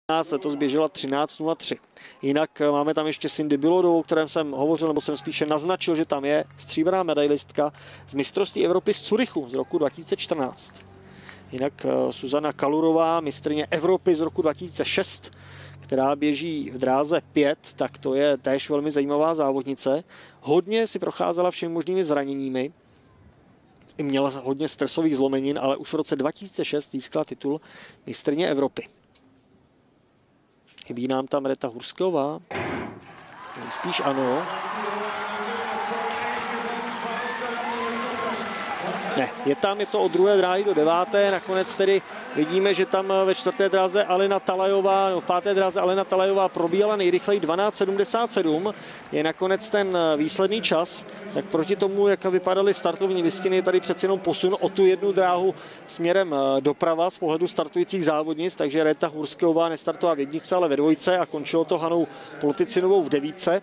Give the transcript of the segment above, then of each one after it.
letos běžela 13:03. Jinak máme tam ještě Cindy Bilodovou, o kterém jsem hovořil, nebo jsem spíše naznačil, že tam je stříbrná medailistka z mistrovství Evropy z Curychu z roku 2014. Jinak Zuzana Kalurová, mistryně Evropy z roku 2006, která běží v dráze 5, tak to je též velmi zajímavá závodnice. Hodně si procházela všemi možnými zraněními. I měla hodně stresových zlomenin, ale už v roce 2006 získala titul mistryně Evropy. Chybí nám tam Reta Hursková. Spíš ano. Ne, je to od druhé dráhy do 9. Nakonec tedy vidíme, že tam ve 4. dráze Alena Talajová, nebo v 5. dráze Alena Talajová probíhala nejrychleji 12:77. Je nakonec ten výsledný čas. Tak proti tomu, jak vypadaly startovní listiny, je tady přeci jenom posun o tu jednu dráhu směrem doprava z pohledu startujících závodnic. Takže Reta Hursková nestartovala v jedničce, ale ve dvojce a končilo to Hanou Ploticinovou v 9.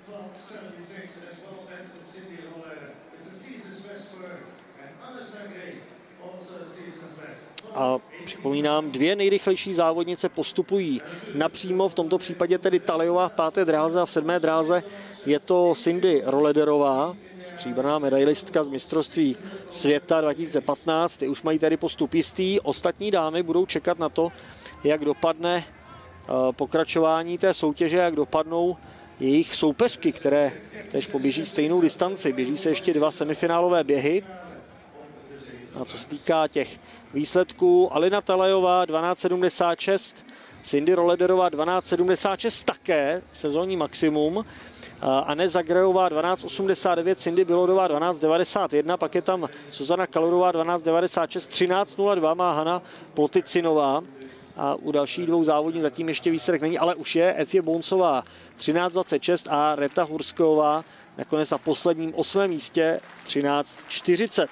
A připomínám, 2 nejrychlejší závodnice postupují napřímo, v tomto případě tedy Talajová v 5. dráze a v 7. dráze je to Cindy Rollederová, stříbrná medailistka z mistrovství světa 2015. Ty už mají tedy postup jistý. Ostatní dámy budou čekat na to, jak dopadne pokračování té soutěže, jak dopadnou jejich soupeřky, které též poběží stejnou distanci. Běží se ještě 2 semifinálové běhy. A co se týká těch výsledků, Alena Talajová 12:76, Cindy Rollederová 12:76 také sezónní maximum, Anne Zagrejová 12:89, Cindy Bilodová 12:91, pak je tam Zuzana Kalurová 12:96, 13:02 má Hana Ploticinová. A u dalších 2 závodní zatím ještě výsledek není, ale už je Efje Bouncová 13:26 a Reta Hursková nakonec na posledním 8. místě 13:40.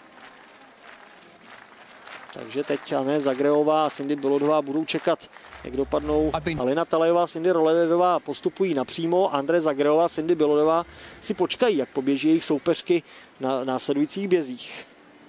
Takže teď Anne Zagrejová a Cindy Bilodová budou čekat, jak dopadnou. Alena Talajová, Cindy Rollederová postupují napřímo, Andre Zagrejová, Cindy Bilodová si počkají, jak poběží jejich soupeřky na následujících bězích.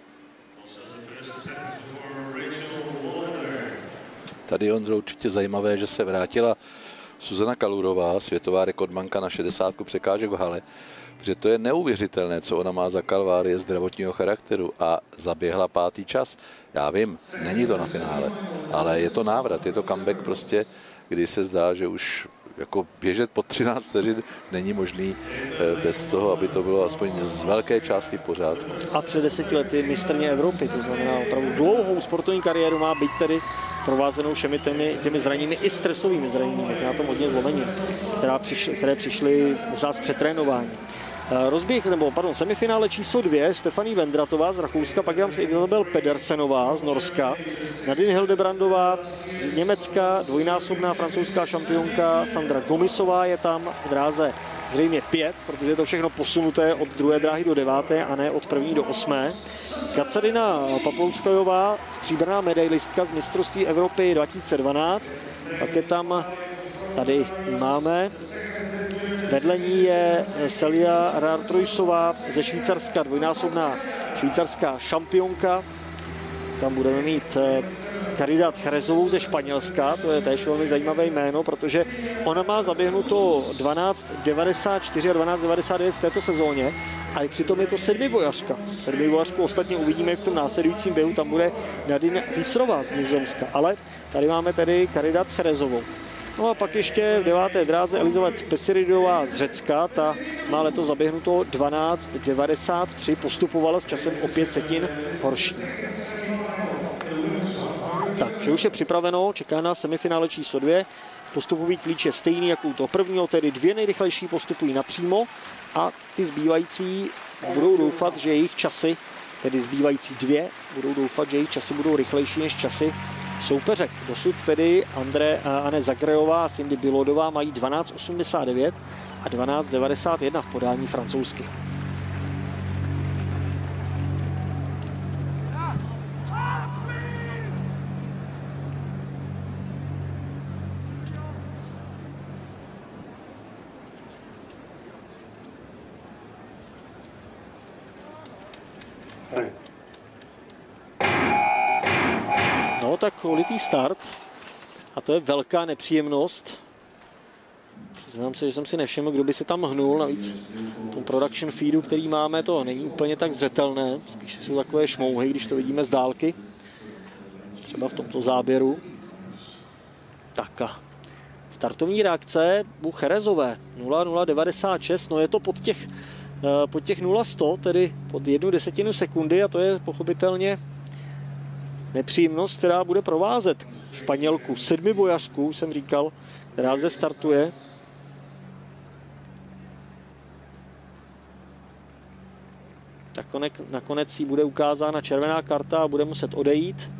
Tady je určitě zajímavé, že se vrátila Zuzana Kalurová, světová rekordmanka na 60 překážek v hale, protože to je neuvěřitelné, co ona má za kalvárie zdravotního charakteru a zaběhla 5. čas. Já vím, není to na finále, ale je to návrat, je to comeback prostě, kdy se zdá, že už jako běžet po 13 vteřin není možný bez toho, aby to bylo aspoň z velké části v pořádku. A před 10 lety mistryně Evropy, to znamená opravdu dlouhou sportovní kariéru, má být tedy provázenou všemi těmi zraněními i stresovými zraněními, na tom hodně zlomenin, které přišly možná z přetrénování. Semifinále číslo 2, Stefanie Vendratová z Rakouska, pak je tam Isabel Pedersenová z Norska, Nadine Hildebrandová z Německa, dvojnásobná francouzská šampionka Sandra Gomisová je tam v dráze zřejmě 5, protože je to všechno posunuté od druhé dráhy do 9. a ne od 1. do 8. Kacarina Paplouskajová, stříbrná medailistka z mistrovství Evropy 2012, pak je tam, tady máme, vedle ní je Celia Rartrujsová ze Švýcarska, dvojnásobná švýcarská šampionka. Tam budeme mít Caridad Jerezovou ze Španělska, to je též velmi zajímavé jméno, protože ona má zaběhnuto 12:94 a 12:99 v této sezóně, ale přitom je to sedmibojařka. Sedmibojařku ostatně uvidíme v tom následujícím běhu, tam bude Nadine Fisrová z Nizozemska, ale tady máme tedy Caridad Jerezovou. No a pak ještě v 9. dráze Elizabeth Pesiridová z Řecka, ta má letos zaběhnuto 12:93, postupovala s časem o 5 setin horší. Tak, vše už je připraveno, čeká na semifinále číslo 2. Postupový klíč je stejný jako u toho prvního, tedy 2 nejrychlejší postupují napřímo a ty zbývající budou doufat, že jejich časy, tedy zbývající 2, budou doufat, že jejich časy budou rychlejší než časy soupeřek. Dosud tedy Anne Zagrejová a Cindy Bilodová mají 12:89 a 12:91 v podání francouzsky. No tak kvalitý start. A to je velká nepříjemnost. Přiznám se, že jsem si nevšiml, kdo by se tam hnul. Navíc v tom production feedu, který máme, to není úplně tak zřetelné. Spíš jsou takové šmouhy, když to vidíme z dálky. Třeba v tomto záběru. Tak a startovní reakce Bucherezové 0,096, no je to pod těch 0,100, tedy pod 1/10 sekundy a to je pochopitelně nepříjemnost, která bude provázet Španělku, sedmibojařku, jsem říkal, která zde startuje. Nakonec jí bude ukázána červená karta a bude muset odejít.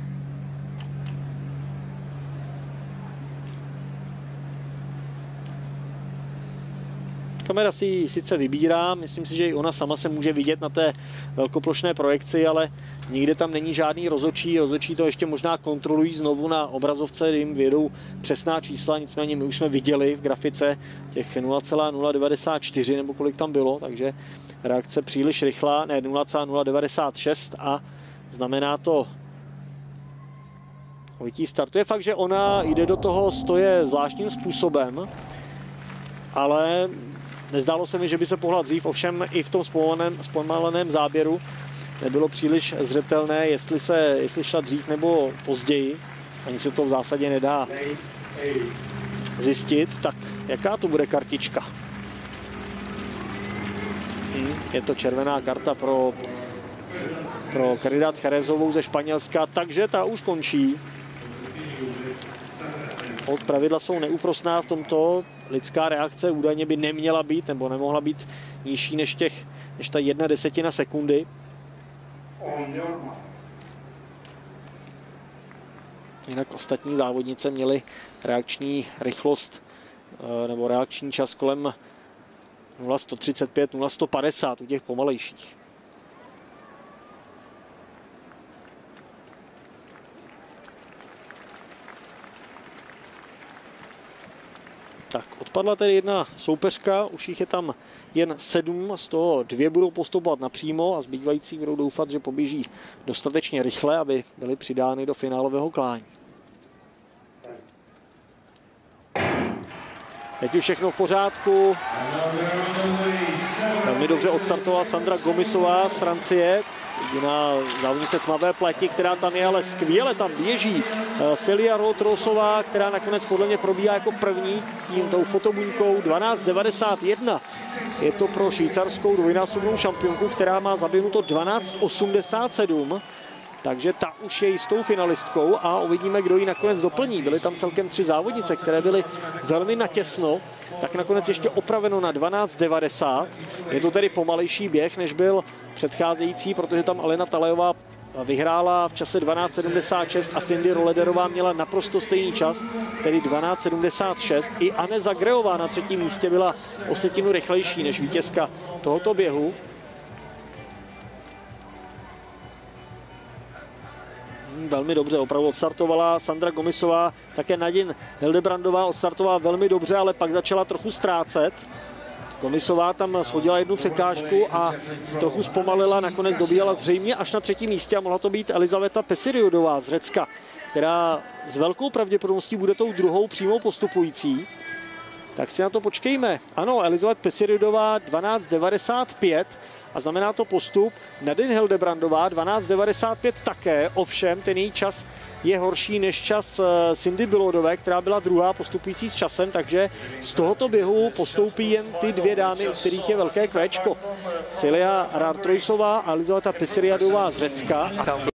Kamera si ji sice vybírá, myslím si, že i ona sama se může vidět na té velkoplošné projekci, ale nikde tam není žádný rozhodčí. Rozhodčí to ještě možná kontrolují znovu na obrazovce, kdy jim vědou přesná čísla, nicméně my už jsme viděli v grafice těch 0,094 nebo kolik tam bylo, takže reakce příliš rychlá, ne 0,096 a znamená to ovití startu. Je fakt, že ona jde do toho stoje zvláštním způsobem, ale nezdálo se mi, že by se pohla dřív, ovšem i v tom zpomaleném záběru nebylo příliš zřetelné, jestli šla dřív nebo později. Ani se to v zásadě nedá zjistit. Tak jaká to bude kartička? Je to červená karta pro Caridad Jerezovou ze Španělska, takže ta už končí. Pravidla jsou neúprosná v tomto. Lidská reakce údajně by neměla být nebo nemohla být nižší než ta 1/10 sekundy. Jinak ostatní závodnice měly reakční rychlost nebo reakční čas kolem 0,135, 0,150 u těch pomalejších. Tak, odpadla tedy jedna soupeřka, už jich je tam jen 7, z toho 2 budou postupovat napřímo a zbývající budou doufat, že poběží dostatečně rychle, aby byly přidány do finálového klání. Teď už všechno v pořádku. Velmi dobře odstartovala Sandra Gomisová z Francie. Jediná závodnice tmavé pleti, která tam je, ale skvěle tam běží Celia Rotrosová, která nakonec podle mě probíhá jako první tím tou fotobuňkou 12,91. Je to pro švýcarskou dvojnásobnou šampionku, která má zaběhnuto 12,87. Takže ta už je jistou finalistkou a uvidíme, kdo ji nakonec doplní. Byly tam celkem 3 závodnice, které byly velmi natěsno, tak nakonec ještě opraveno na 12,90. Je to tedy pomalejší běh, než byl předcházející, protože tam Alena Talejová vyhrála v čase 12,76 a Cindy Rolederová měla naprosto stejný čas, tedy 12,76. I Anne Zagreová na 3. místě byla o setinu rychlejší než vítězka tohoto běhu. Velmi dobře opravdu odstartovala Sandra Gomisová, také Nadine Hildebrandová odstartovala velmi dobře, ale pak začala trochu ztrácet. Gomisová tam shodila jednu překážku a trochu zpomalila, nakonec dobíhala zřejmě až na 3. místě a mohla to být Elizaveta Pesiriodová z Řecka, která s velkou pravděpodobností bude tou druhou přímou postupující. Tak si na to počkejme. Ano, Elizabeth Pesiriodová 12,95 a znamená to postup. Nadine Hildebrandová 12,95 také, ovšem ten její čas je horší než čas Cindy Bilodové, která byla druhá postupující s časem, takže z tohoto běhu postoupí jen ty 2 dámy, u kterých je velké kvéčko. Celia Rotrosová a Elizaveta Pesiriodová z Řecka.